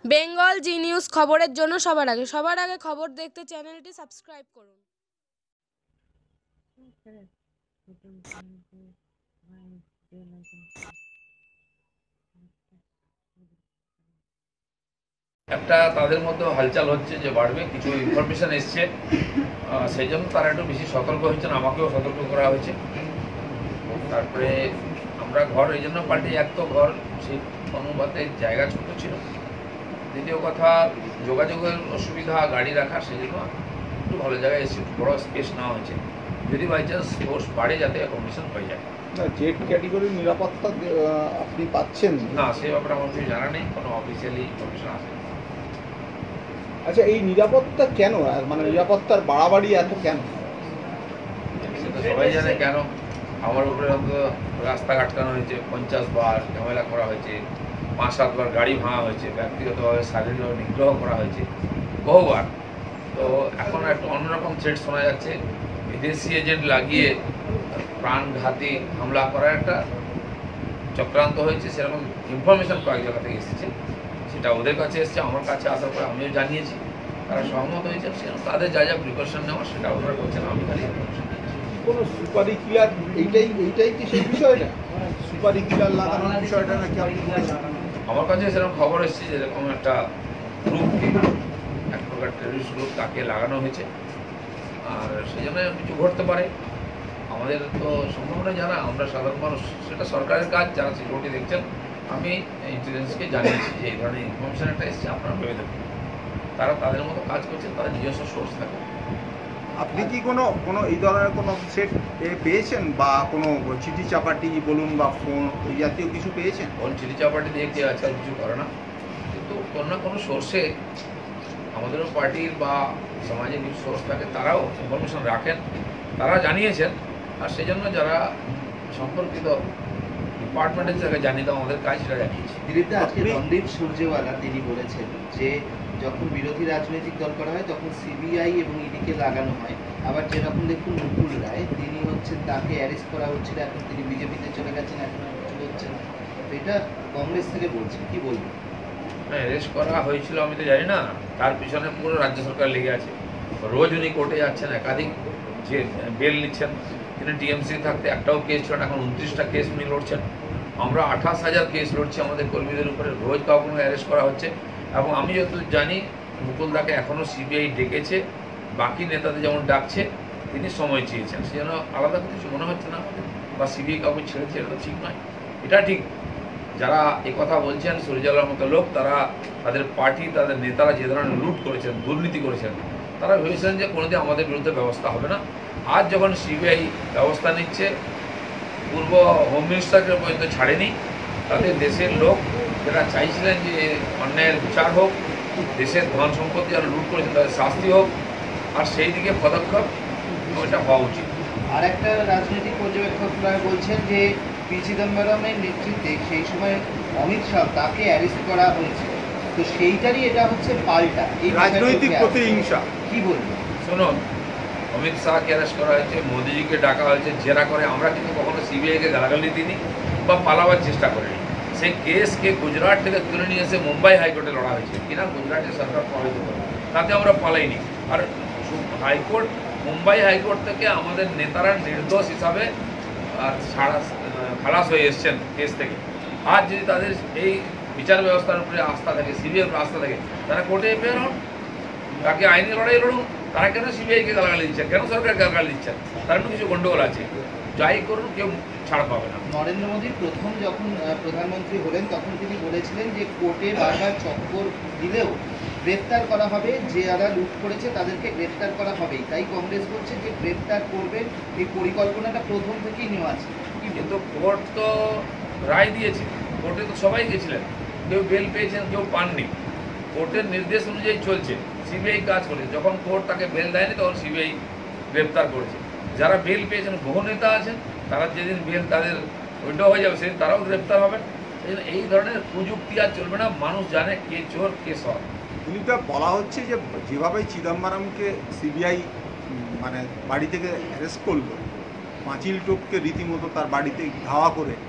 বেঙ্গল জি news খবরের জন্য সবার আগে খবর দেখতে চ্যানেলটি সাবস্ক্রাইব করুন। একটা তাদের মধ্যে হালচাল হচ্ছে যে বাড়বে, কিছু ইনফরমেশন এসছে, সেই জন্য তারা একটু বেশি সতর্ক হয়েছেন, আমাকেও সতর্ক করা হয়েছে। তারপরে আমরা ঘর এই জন্য পাল্টে, এক তো ঘর সেই অনুপাতে জায়গা ছোট ছিল, দ্বিতীয় কথা যোগাযোগের অসুবিধা, গাড়ি রাখা, সেই জন্য একটু ভালো জায়গায় এসে বড় স্পেস নেওয়া হয়েছে, যদি বাই চান্স ফোর্স বাড়ে যাতে অ্যাকোমোডেশন হয়ে যায়। জেড ক্যাটেগরির নিরাপত্তা আপনি পাচ্ছেন না, সে ব্যাপারে আমার কিছু জানা নেই, কোনো অফিসিয়ালি ইনফরমেশন আসে। আচ্ছা, এই নিরাপত্তা কেন, মানে নিরাপত্তার বাড়াবাড়ি এত কেন? সেটা সবাই জানে কেন। আমার উপরে রাস্তা আটকানো হয়েছে, 50 বার ঝামেলা করা হয়েছে, 5-7 বার গাড়ি ভাঙা হয়েছে, ব্যক্তিগতভাবে শারীরিকভাবে নিগ্রহ করা হয়েছে বহুবার। তো এখন একটু অন্যরকম থ্রেট শোনা যাচ্ছে, বিদেশি এজেন্ট লাগিয়ে প্রাণঘাতী হামলা করার একটা চক্রান্ত হয়েছে, সেরকম ইনফরমেশন কয়েক জায়গা থেকে এসেছে। সেটা ওদের কাছে এসছে, আমার কাছে আসার পরে আমিও জানিয়েছি, তারা সহমত হয়েছে, সেরকম তাদের যা যা প্রিকশন নেওয়া সেটা ওনারা করছেন, আমি খালি ইনফরমেশন দিচ্ছি। কোনো সুপারি কিলার, এইটাই কি সেই বিষয়টা, সুপারি কিলার লাগানোর বিষয়টা নাকি আপনি বলেছেন? আমার কাছে সেরকম খবর এসেছে যে এরকম একটা গ্রুপকে, এক প্রকার টেররিস্ট গ্রুপ, তাকে লাগানো হয়েছে, আর সেই জন্য কিছু ঘটতে পারে। আমাদের তো সম্ভাবনা জানা, আমরা সাধারণ মানুষ, সেটা সরকারের কাজ, যারা সিকিউরিটি দেখছেন। আমি ইন্টেলিজেন্সকে জানিয়েছি যে এই ধরনের ইনফরমেশন একটা এসছে, আপনারা ভেবে দেখুন। তারা তাদের মতো কাজ করছেন, তাদের নিজস্ব সোর্স থাকে। আপনি কি কোনো এই ধরনের কোনো সেট পেয়েছেন, বা কোনো চিঠি চাপাটি বলুন বা ফোন এই জাতীয় কিছু পেয়েছেন? কোন চিঠি চাপাটি দিয়ে কেউ আজকাল কিছু করে না, কিন্তু কোনো না কোনো সোর্সে আমাদেরও পার্টির বা সমাজের কিছু সোর্স থাকে, তারাও ইনফরমেশন রাখেন, তারা জানিয়েছেন। আর সেই জন্য যারা সম্পর্কিত ডিপার্টমেন্টের জায়গায় জানিয়ে দেওয়া আমাদের কাজ, সেটা জানিয়েছি। দিলীপদা, আজকে রণদীপ সুরজেওয়ালা তিনি বলেছেন যে যখন বিরোধী রাজনৈতিক দল করা হয় তখন সিবিআই এবং ইডিকে লাগানো হয়, আবার যেরকম দেখুন মুকুল রায়, তিনি হচ্ছেন, তাকে অ্যারেস্ট করা হচ্ছিল, এখন তিনি বিজেপিতে চলে গেছেন, এখন আর কিছু হচ্ছে না। তো এটা কংগ্রেস থেকে বলছে, কি বলবেন? অ্যারেস্ট করা হয়েছিল আমি তো জানি না, তার পিছনে পুরো রাজ্য সরকার লেগে আছে। রোজ উনি কোর্টে যাচ্ছেন, একাধিক যে বেল নিচ্ছেন। তিনি টিএমসি থাকতে একটাও কেস ছিল না, এখন 29টা কেস উনি লড়ছেন। আমরা 28,000 কেস লড়ছি আমাদের কর্মীদের উপরে, রোজ কাউকে অ্যারেস্ট করা হচ্ছে। এবং আমি যতদূর জানি, মুকুলদাকে এখনও সিবিআই ডেকেছে, বাকি নেতাদের যেমন ডাকছে, তিনি সময় চেয়েছেন, সেজন্য আলাদা কিছু মনে হচ্ছে না আমাদের, বা সিবিআই কাউকে ছেড়েছে, এটা তো ঠিক নয়। এটা ঠিক, যারা কথা বলছেন সুরজালার মতো লোক, তারা তাদের পার্টি, তাদের নেতারা যে ধরনের লুট করেছেন, দুর্নীতি করেছেন, তারা ভেবেছিলেন যে কোনোদিন আমাদের বিরুদ্ধে ব্যবস্থা হবে না। আজ যখন সিবিআই ব্যবস্থা নিচ্ছে, পূর্ব হোম মিনিস্টারকে পর্যন্ত ছাড়েনি, তাতে দেশের লোক যারা চাইছিলেন যে অন্যায়ের বিচার হোক, দেশের ধন সম্পত্তি যারা লুট করেছেন তাদের শাস্তি হোক, আর সেই দিকে পদক্ষেপ ওইটা হওয়া উচিত। আর একটা রাজনৈতিক পর্যবেক্ষকরা বলছেন যে পি চিদম্বরমের নেতৃত্বে সেই সময় অমিত শাহ, তাকে অ্যারেস্ট করা হয়েছে, তো সেইটারই এটা হচ্ছে পাল্টা, এই রাজনৈতিক প্রতিহিংসা। কি বলবেন? শুনুন, অমিত শাহকে অ্যারেস্ট করা হয়েছে, মোদিজিকে ডাকা হয়েছে, জেরা করে। আমরা কিন্তু কখনো সিবিআইকে গালাগালি দিইনি বা পালাবার চেষ্টা করিনি। সেই কেসকে গুজরাট থেকে তুলে নিয়ে এসে মুম্বাই হাইকোর্টে লড়া হয়েছে, কিনা গুজরাটের সরকার প্রভাবিত করে, তাতে আমরা পালাইনি। আর হাইকোর্ট, মুম্বাই হাইকোর্ট থেকে আমাদের নেতারা নির্দোষ হিসাবে খালাস হয়ে এসছেন কেস থেকে। আজ যদি তাদের এই বিচার ব্যবস্থার উপরে আস্থা থাকে, সিবিআইয়ের উপরে আস্থা থাকে, তারা কোর্টে এফআইআর হন, তাকে আইনি লড়াই লড়ুন। তারা কেন সিবিআইকে গালাগালি দিচ্ছেন, কেন সরকার গালাগালি দিচ্ছেন? তার কিছু গন্ডগোল আছে, যাই করুন কেউ ছাড় পাবে না। নরেন্দ্র মোদী প্রথম যখন প্রধানমন্ত্রী হলেন তখন তিনি বলেছিলেন যে কোর্টে বারবার চক্কর দিলেও গ্রেফতার করা হবে, যে যারা লুট করেছে তাদেরকে গ্রেফতার করা হবেই। তাই কংগ্রেস বলছে যে গ্রেফতার করবেন, এই পরিকল্পনাটা প্রথম থেকেই নেওয়া আছে। কিন্তু কোর্ট তো রায় দিয়েছে, কোর্টে তো সবাই গেছিলেন, কেউ বেল পেয়েছেন, কেউ পাননি। কোর্টের নির্দেশ অনুযায়ী চলছে, সিবিআই কাজ করেছে। যখন কোর্ট তাকে বেল দেয়নি তখন সিবিআই গ্রেপ্তার করেছে। যারা বেল পেয়েছেন, বহু নেতা আছেন, তারা যেদিন বেল তাদের উইড্রো হয়ে যাবে সেদিন তারাও গ্রেপ্তার হবেন। এই ধরনের প্রযুক্তি আর চলবে না, মানুষ জানে কে চোর কে সৎ। এটা বলা হচ্ছে যে যেভাবে চিদম্বরমকে সিবিআই মানে বাড়ি থেকে অ্যারেস্ট করলো, পাঁচিল টোপকে রীতিমতো তার বাড়িতে ধাওয়া করে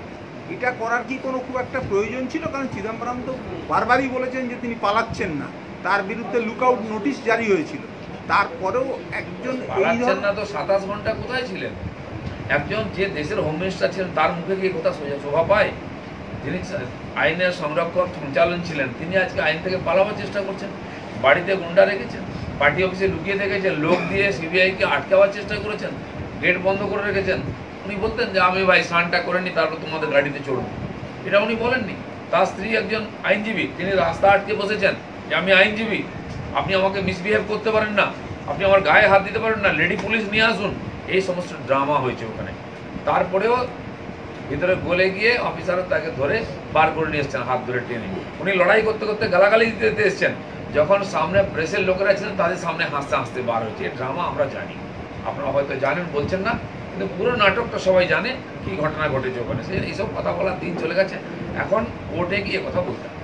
এটা করার কি কোনো খুব একটা প্রয়োজন ছিল? কারণ চিদম্বরম তো বারবারই বলেছেন যে তিনি পালাচ্ছেন না, তার বিরুদ্ধে লুকআউট নোটিশ জারি হয়েছিল, তারপরেও একজন এই পালাচ্ছেন না তো 27 ঘন্টা কোথায় ছিলেন? একজন যে দেশের হোম মিনিস্টার ছিলেন তার মুখে গিয়ে কথা শোভা পায়? যিনি আইনের সংরক্ষক সঞ্চালন ছিলেন তিনি আজকে আইন থেকে পালাবার চেষ্টা করছেন। বাড়িতে গুন্ডা রেখেছেন, পার্টি অফিসে লুকিয়ে রেখেছেন, লোক দিয়ে সিবিআইকে আটকাবার চেষ্টা করেছেন, গেট বন্ধ করে রেখেছেন। উনি বলতেন যে আমি ভাই স্নানটা করে নি তারপর তোমাদের গাড়িতে চড়ব, এটা উনি বলেননি। তার স্ত্রী একজন আইনজীবী, তিনি রাস্তা আটকে বসেছেন যে আমি আইনজীবী, আপনি আমাকে মিসবিহেভ করতে পারেন না, আপনি আমার গায়ে হাত দিতে পারেন না, লেডি পুলিশ নিয়ে আসুন। এই সমস্ত ড্রামা হয়েছে ওখানে। তারপরেও ভিতরে গলে গিয়ে অফিসার তাকে ধরে বার করে নিয়ে এসছেন, হাত ধরে টেনে। উনি লড়াই করতে করতে গালাগালি দিতে এসছেন, যখন সামনে প্রেসের লোকেরা ছিলেন তাদের সামনে হাসতে হাসতে বার হয়েছে। এই ড্রামা আমরা জানি, আপনারা হয়তো জানেন, বলছেন না, কিন্তু পুরো নাটকটা সবাই জানে কি ঘটনা ঘটেছে ওখানে। সে এইসব কথা বলার দিন চলে গেছে, এখন কোর্টে গিয়ে কথা বলতে হবে।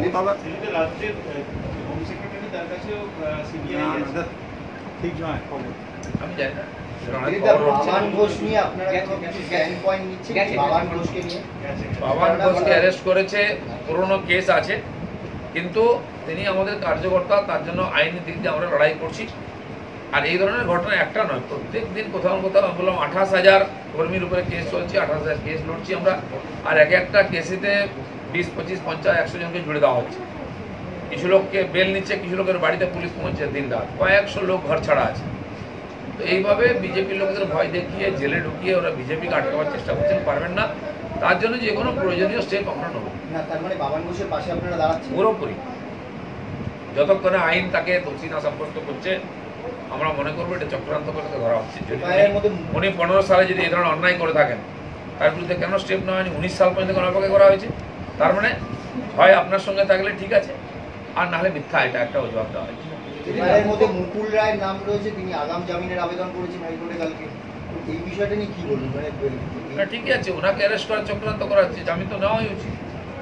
ঠিক নয়, আমি জানি না, বাবান ঘোষ নিয়ে আপনারা কিছু জ্ঞান পয়েন্ট নিচ্ছেন বাবান ঘোষকে নিয়ে? বাবান ঘোষকে অ্যারেস্ট করেছে, পুরনো কেস আছে, কিন্তু তিনি আমাদের কার্যকর্তা, তার জন্য আইনি দিক দিয়ে আমরা লড়াই করছি। আর এই ধরনের ঘটনা একটা নয়, প্রত্যেক দিন কোথাও না কোথাও বললাম 28,000 কর্মীর উপরে কেস চলছে, 28,000 কেস লড়ছি আমরা। আর এক একটা কেসিতে 20, 25, 50, 100 জনকে জুড়ে দেওয়া হচ্ছে। কিছু লোককে বেল নিচ্ছে, কিছু লোকের বাড়িতে পুলিশ পৌঁছে দিন রাত, কয়েকশো লোক ঘর ছাড়া আছে। তো এইভাবে বিজেপির লোকদের ভয় দেখিয়ে জেলে ঢুকিয়ে ওরা বিজেপিকে আটকাবার চেষ্টা করছেন, পারবেন না। তার জন্য যে কোনো প্রয়োজনীয় স্টেপ আমরা নেব। না, তার মানে বাবান ঘোষের পাশে আপনারা দাঁড়াচ্ছেন? পুরোপুরি, যতক্ষণে আইন তাকে দোষী না সাব্যস্ত করছে আমরা মনে করবো এটা চক্রান্ত করে ধরা হচ্ছে। যদি উনি 15 সালে যদি এই ধরনের অন্যায় করে থাকেন, তার বিরুদ্ধে কেন স্টেপ নেওয়া হয়নি? 19 সাল পর্যন্ত কেন অপেক্ষা করা হয়েছে? তার মানে হয় আপনার সঙ্গে থাকলে ঠিক আছে, আর নাহলে মিথ্যা, এটা একটা অজুহাত দেওয়া হয়েছে। এর মধ্যে মুকুল রায়ের নাম রয়েছে, তিনি আগাম জামিনের আবেদন করেছেন হাইকোর্টে কালকে। এই বিষয়টা নিয়ে কি বলবেন? না, ঠিকই আছে, ওনাকে অ্যারেস্ট করার চক্রান্ত করা হচ্ছে, জামিন তো নেওয়াই উচিত।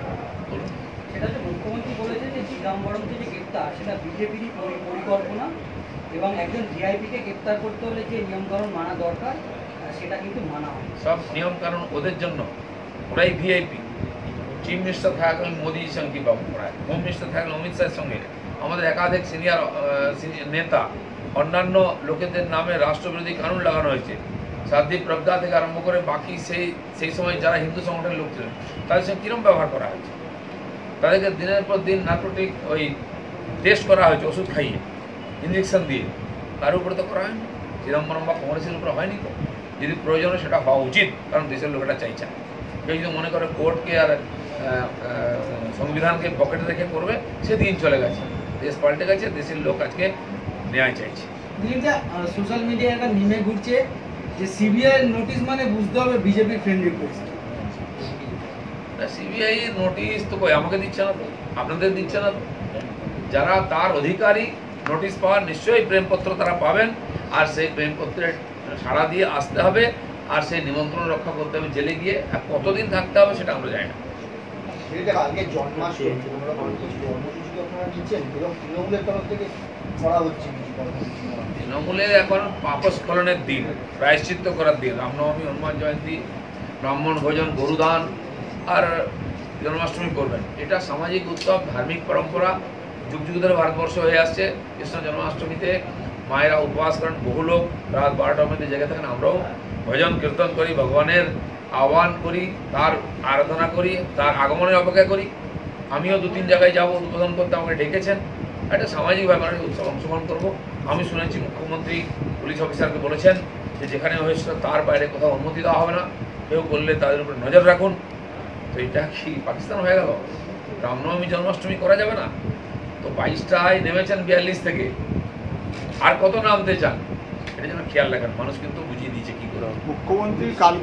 সেটা তো মুখ্যমন্ত্রী বলেছে যে চিদম্বরমকে যে গ্রেপ্তার সেটা বিজেপিরই পরিকল্পনা, এবং একজন ভিআইপিকে গ্রেপ্তার করতে হলে যে নিয়মকানুন মানা দরকার সেটা কিন্তু মানা হয়। সব নিয়ম কানুন ওদের জন্য, ওরাই ভিআইপি। চিফ মিনিস্টার থাকলে মোদির সঙ্গে কী পাবো পড়ায়, হোম মিনিস্টার থাকলে অমিত শাহের সঙ্গে, আমাদের একাধিক সিনিয়র নেতা, অন্যান্য লোকেদের নামে রাষ্ট্রবিরোধী কানুন লাগানো হয়েছে। সাদীপ প্রজ্ঞা থেকে আরম্ভ করে বাকি সেই সময় যারা হিন্দু সংগঠনের লোক ছিলেন তাদের সঙ্গে কীরকম ব্যবহার করা হয়েছে। তাদেরকে দিনের পর দিন নার্কোটিক টেস্ট করা হয়েছে, ওষুধ খাইয়ে, ইঞ্জেকশন দিয়ে, তার উপরে তো করা হয়নি। চিদম্বরম বা কংগ্রেসের উপরে হয়নি তো। যদি প্রয়োজন হয় সেটা হওয়া উচিত, কারণ দেশের লোকেরা চাইছে। কেউ যদি মনে করে কোর্টকে আর সংবিধানকে পকেটে রেখে করবে, সেদিন চলে গেছে, দেশ পাল্টে গেছে, দেশের লোক আজকে ন্যায় চাইছে। দিনটা সোশ্যাল মিডিয়ায় একটা নিমে ঘুরছে যে সিবিআই নোটিশ মানে বুঝতে হবে বিজেপির ফ্রেন্ড রিকোয়েস্ট। সিবিআই নোটিশ তো কই আমাকে দিচ্ছে না তো, আপনাদের দিচ্ছে না তো। যারা তার অধিকারী নোটিশ পাওয়ার, নিশ্চয়ই প্রেমপত্র তারা পাবেন, আর সেই প্রেমপত্রের সাড়া দিয়ে আসতে হবে, আর সেই নিমন্ত্রণ রক্ষা করতে হবে জেলে গিয়ে। আর কতদিন থাকতে হবে সেটা আমরা জানি না। আগে জন্মাষ্টমী কর্মসূচি আপনারা নিচ্ছেন এবং তৃণমূলের তরফ থেকে করা হচ্ছে তৃণমূলের এখন পাপস্খলনের দিন, প্রায়শ্চিত্ত করার দিন, রামনবমী, হনুমান জয়ন্তী, ব্রাহ্মণ ভোজন, গরুদান আর জন্মাষ্টমী করবেন। এটা সামাজিক উৎসব, ধার্মিক পরম্পরা, যুগ যুগ ধরে ভারতবর্ষ হয়ে আসছে। কৃষ্ণ জন্মাষ্টমীতে মায়েরা উপবাস করেন, বহু লোক রাত 12টার মধ্যে জেগে থাকেন। আমরাও ভজন কীর্তন করি, ভগবানের আহ্বান করি, তার আরাধনা করি, তার আগমনের অপেক্ষা করি। আমিও 2-3 জায়গায় যাবো উদ্বোধন করতে, আমাকে ডেকেছেন। একটা সামাজিক ব্যাপারে উৎসব অংশগ্রহণ করবো। আমি শুনেছি মুখ্যমন্ত্রী পুলিশ অফিসারকে বলেছেন যে যেখানে হয়েছিল তার বাইরে কোথাও অনুমতি দেওয়া হবে না, কেউ করলে তাদের উপরে নজর রাখুন। তো এটা কি পাকিস্তান হয়ে গেল? রামনবমী জন্মাষ্টমী করা যাবে না? তো 22টায় নেমেছেন 42 থেকে, আর কত নামতে চান? এটা যেন খেয়াল রাখেন, মানুষ কিন্তু বুঝিয়ে দিয়েছে কি করে। মুখ্যমন্ত্রী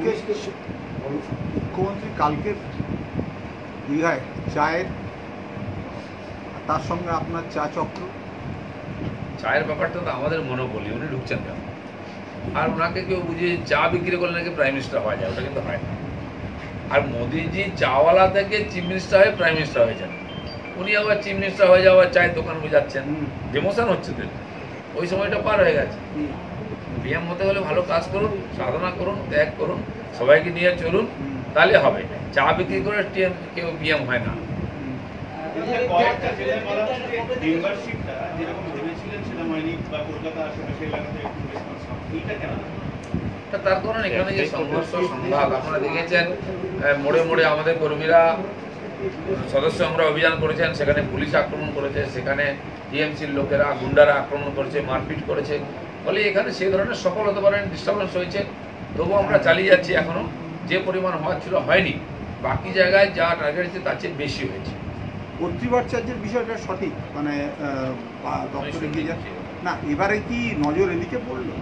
কালকে দীঘায় চায়ের, তার সঙ্গে আপনার চা চক্র, চায়ের ব্যাপারটা তো আমাদের মনোবলি, উনি ঢুকছেন কেন? আর ওনাকে কেউ বুঝিয়ে চা বিক্রি করলে নাকি প্রাইম মিনিস্টার হওয়া যায়, ওটা কিন্তু হয় না। আর মোদিজি চাওয়ালা থেকে চিফ মিনিস্টার হয়ে প্রাইম মিনিস্টার হয়েছেন, উনি আবার চিফ মিনিস্টার হয়ে যাওয়ার চায়ের দোকান বুঝাচ্ছেন, ডিমোশন হচ্ছে তো। ওই সময়টা পার হয়ে গেছে। পিএম হতে হলে ভালো কাজ করুন, সাধনা করুন, ত্যাগ করুন, সবাইকে নিয়ে চলুন, তাহলে হবে। চা বিক্রি করে কেউ পিএম হয় না। কয়েকটা জেলায় বলা হচ্ছে যে মেম্বারশিপটা যেরকম ভেবেছিলেন সেটা হয়নি, বা কলকাতা আশেপাশে এলাকাতে একটু রেসপন্স কম, এইটা কেন? তার কারণ এখানে যে সংঘর্ষ সংঘাত আপনারা দেখেছেন, মোড়ে মোড়ে আমাদের কর্মীরা সদস্য আমরা অভিযান করেছেন, সেখানে পুলিশ আক্রমণ করেছে, সেখানে টিএমসির লোকেরা গুন্ডারা আক্রমণ করেছে, মারপিট করেছে, ফলে এখানে সেই ধরনের সকল হতে পারেন ডিস্টার্বেন্স হয়েছে। তবুও আমরা চালিয়ে যাচ্ছি, এখনও যে পরিমাণ হওয়ার ছিল হয়নি, বাকি জায়গায় যা টার্গেট হচ্ছে তার চেয়ে বেশি হয়েছে। কর্তৃপক্ষের বিষয়টা সঠিক, মানে দপ্তরে গিয়ে যাচ্ছে না, এবারে কি নজর এদিকে পড়লো?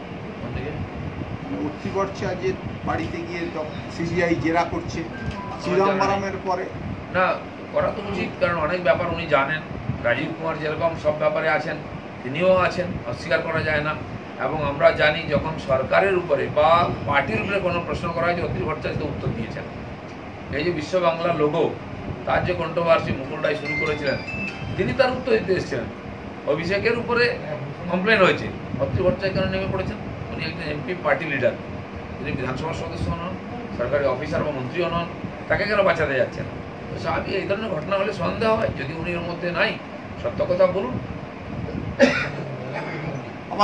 কর্তৃপক্ষের বাড়িতে গিয়ে সিবিআই জেরা করছে চিদম্বরমের পরে। না, করা তো উচিত, কারণ অনেক ব্যাপার উনি জানেন। রাজীব কুমার যেরকম সব ব্যাপারে আছেন, তিনিও আছেন, অস্বীকার করা যায় না। এবং আমরা জানি যখন সরকারের উপরে বা পার্টির উপরে কোনো প্রশ্ন করা হয়, অতি ভট্টাচার্য উত্তর দিয়েছেন। এই যে বিশ্ব বাংলা লোগো, তার যে কন্ট্রোভার্সি মুকুল রায় শুরু করেছিলেন, তিনি তার উত্তর দিতে এসেছিলেন। অভিষেকের উপরে কমপ্লেন হয়েছে, অতি ভট্টাচার্য কেন নেমে পড়েছেন? উনি একজন এমপি পার্টি লিডার, তিনি বিধানসভার সদস্য হন, সরকারি অফিসার বা মন্ত্রীও নন, তাকে কেন বাঁচাতে যাচ্ছেন? তো স্বাভাবিক এই ধরনের ঘটনা হলে সন্দেহ হয়, যদি উনি এর মধ্যে নাই, সত্য কথা বলুন। আমার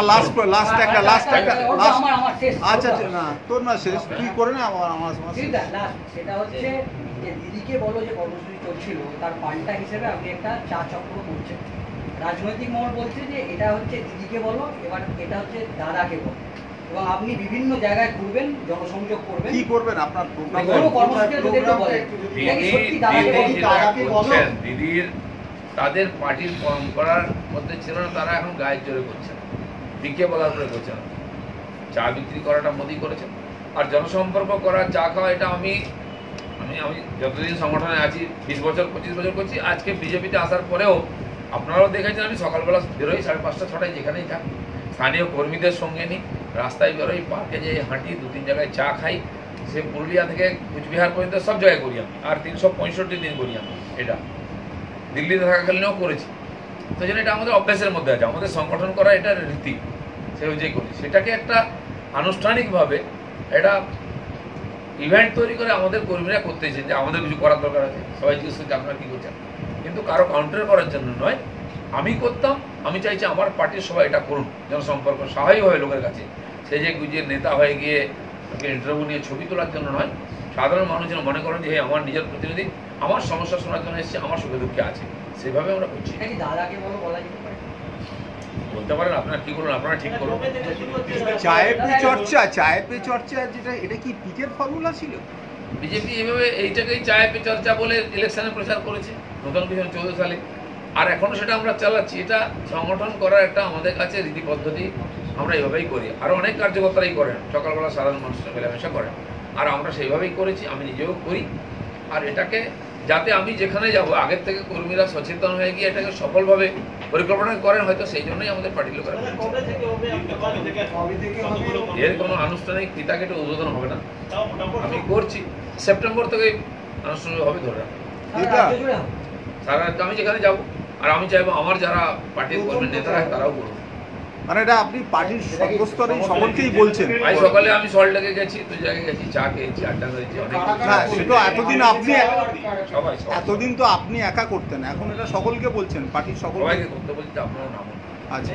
আচ্ছা না তোর না শেষ, তুই করে না আমার সেটা হচ্ছে যে দিদিকে বলো যে কর্মসূচি চলছিল, তার পাল্টা হিসেবে আপনি একটা চা চক্র করছেন। রাজনৈতিক মহল বলছে যে এটা হচ্ছে দিদিকে বলো, এবার এটা হচ্ছে দাদাকে বলো, এবং আপনি বিভিন্ন জায়গায় ঘুরবেন, জনসংযোগ করবেন। কি করবেন আপনার প্রোগ্রাম? দিদির তাদের পার্টির পরম্পরার মধ্যে ছিল না, তারা এখন গায়ের জোরে করছেন, দিকে বলার পরে করছেন। চা বিক্রি করাটা মোদি করেছেন, আর জনসম্পর্ক করা, চা খাওয়া, এটা আমি যতদিন সংগঠনে আছি, 20 বছর 25 বছর করছি। আজকে বিজেপিতে আসার পরেও আপনারাও দেখেছেন, আমি সকালবেলা বেরোই 5:30 6টায়, যেখানেই থাকি স্থানীয় কর্মীদের সঙ্গে নিই, রাস্তায় বেরোই, পার্কে যেয়ে হাঁটি, 2-3 জায়গায় চা খাই, সে পুরুলিয়া থেকে কুচবিহার পর্যন্ত সব জায়গায় করি আমি, আর 365 দিন করি আমি। এটা দিল্লিতে থাকাকালীনও করেছি। তো জন্য এটা আমাদের অভ্যাসের মধ্যে আছে, আমাদের সংগঠন করা এটা রীতি, সে অনুযায়ী করি। সেটাকে একটা আনুষ্ঠানিকভাবে একটা ইভেন্ট তৈরি করে আমাদের কর্মীরা করতেছেন, যে আমাদের কিছু করার দরকার আছে, সবাই জিজ্ঞেস করছে আপনারা কী করছেন, কিন্তু কারো কাউন্টার করার জন্য নয়। আমি করতাম, আমি চাইছি আমার পার্টির সবাই এটা করুন, জনসম্পর্ক সহায় হয় লোকের কাছে। সে যে গুজিয়ে নেতা হয়ে গিয়ে ইন্টারভিউ নিয়ে ছবি তোলার জন্য নয়, সাধারণ মানুষ যেন মনে করেন যে হে আমার নিজের প্রতিনিধি, আমার সমস্যা শোনার জন্য এসেছে, আমার সুখে দুঃখে আছে, সেভাবে আমরা করছি। দাদাকে বলো বলা যেতে পারে, বলতে পারেন, আপনারা কি করুন, আপনারা ঠিক করুন। চায়ে পে চর্চা যেটা, এটা কি পিকের ফর্মুলা ছিল? বিজেপি এইভাবে এইটাকেই চায় পে চর্চা বলে ইলেকশনে প্রচার করেছে নতুন 2014 সালে, আর এখনও সেটা আমরা চালাচ্ছি। এটা সংগঠন করার একটা আমাদের কাছে রীতি পদ্ধতি, আমরা এইভাবেই করি। আরও অনেক কার্যকর্তারাই করেন, সকালবেলা সাধারণ মানুষের মেলামেশা করেন, আর আমরা সেইভাবেই করেছি, আমি নিজেও করি। আর এটাকে যাতে আমি যেখানে যাব আগের থেকে কর্মীরা সচেতন হয়ে গিয়ে এটাকে সফলভাবে পরিকল্পনা করেন, হয়তো সেই জন্যই আমাদের পার্টির লোকেরা এর কোনো আনুষ্ঠানিক পিতাকেটে উদ্বোধন হবে না, আমি করছি। সেপ্টেম্বর থেকে আনুষ্ঠানিক হবে, ধরে রাখুন সারা আমি যেখানে যাব। আর আমি চাইবো আমার যারা পার্টির কর্মী নেতারা তারাও করুন। মানে এটা আপনি পার্টির সর্বস্তরে সকলকেই বলছেন? আজ সকালে আমি সল্টলেকে গেছি, 2 জায়গায় গেছি, চা খেয়েছি, আড্ডা করেছি, অনেক। না সেটা এতদিন আপনি সবাই এতদিন তো আপনি একা করতেন, এখন এটা সকলকে বলছেন, পার্টির সবাইকে করতে বলছি, আপনারও নাম। আচ্ছা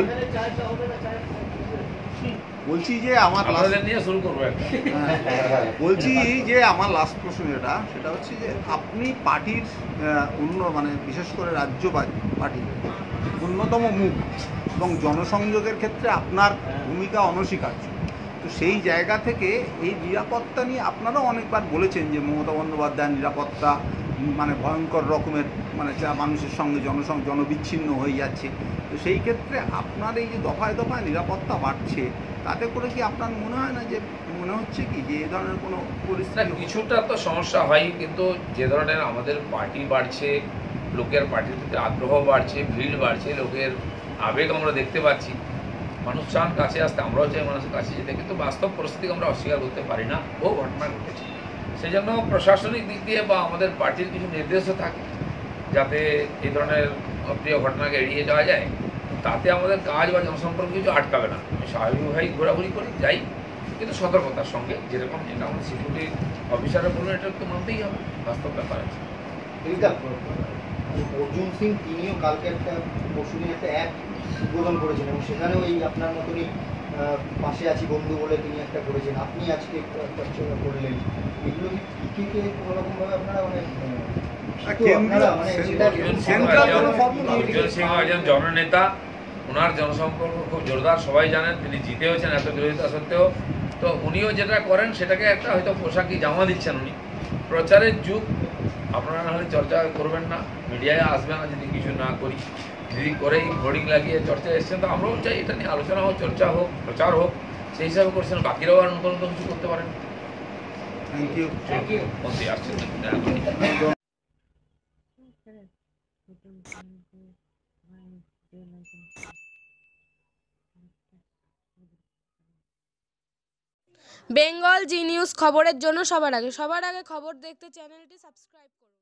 বলছি যে আমার নিয়ে শুরু করবো একটা। বলছি যে আমার লাস্ট প্রশ্ন যেটা, সেটা হচ্ছে যে আপনি পার্টির অন্য মানে বিশেষ করে রাজ্য পার্টির অন্যতম মুখ, এবং জনসংযোগের ক্ষেত্রে আপনার ভূমিকা অনস্বীকার্য। তো সেই জায়গা থেকে এই নিরাপত্তা নিয়ে আপনারাও অনেকবার বলেছেন যে মমতা বন্দ্যোপাধ্যায়ের নিরাপত্তা মানে ভয়ঙ্কর রকমের, মানে যা মানুষের সঙ্গে জনবিচ্ছিন্ন হয়ে যাচ্ছে। তো সেই ক্ষেত্রে আপনার এই যে দফায় দফায় নিরাপত্তা বাড়ছে, তাতে করে কি আপনার মনে হয় না যে মনে হচ্ছে কি যে এ ধরনের কোনো পরিস্থিতি? কিছুটা তো সমস্যা হয়, কিন্তু যে ধরনের আমাদের পার্টি বাড়ছে, লোকের পার্টির প্রতি আগ্রহ বাড়ছে, ভিড় বাড়ছে, লোকের আবেগ আমরা দেখতে পাচ্ছি, মানুষ চান কাছে আসতে, আমরাও চাই মানুষের কাছে যেতে, কিন্তু বাস্তব পরিস্থিতিকে আমরা অস্বীকার করতে পারি না, ও ঘটনা ঘটেছে। সেই জন্য প্রশাসনিক দিক দিয়ে বা আমাদের পার্টির কিছু নির্দেশও থাকে যাতে এই ধরনের অপ্রিয় ঘটনাকে এড়িয়ে যাওয়া যায়। তাতে আমাদের কাজ বা জনসম্পর্ক কিছু আটকাবে না, স্বাভাবিকভাবেই ঘোরাঘুরি করি, যাই, কিন্তু সতর্কতার সঙ্গে যেরকম এটা আমাদের সিকিউরিটি অফিসাররা বলবেন এটা তো মানতেই হবে, বাস্তব ব্যাপার আছে। এইটা অর্জুন সিং তিনিও কালকে পরশুদিন একটা অ্যাপ উদ্বোধন করেছেন এবং সেখানেও এই আপনার মতনই পাশে আছি বন্ধু বলে তিনি একটা করেছেন, আপনি আজকে একটা করলেন, এগুলো কি কোনোরকমভাবে আপনারা মানে অর্জুন সিং একজন জননেতা, ওনার জনসম্পর্ক খুব জোরদার, সবাই জানেন, তিনি জিতেওছেন এত বিরোধিতা সত্ত্বেও। তো উনিও যেটা করেন সেটাকে একটা হয়তো পোশাকি জামা দিচ্ছেন উনি। প্রচারের যুগ, আপনারা নাহলে চর্চা করবেন না, মিডিয়ায় আসবে না যদি কিছু না করি। যদি করেই হোর্ডিং লাগিয়ে চর্চায় এসছেন, তো আমরাও চাই এটা নিয়ে আলোচনা হোক, চর্চা হোক, প্রচার হোক, সেই হিসাবে করছেন। বাকিরাও আর নতুন নতুন কিছু করতে পারেন। Thank you. মন্ত্রী আসছেন বেঙ্গল জি নিউজ খবরের জন্য সবার আগে খবর দেখতে চ্যানেলটি সাবস্ক্রাইব করুন।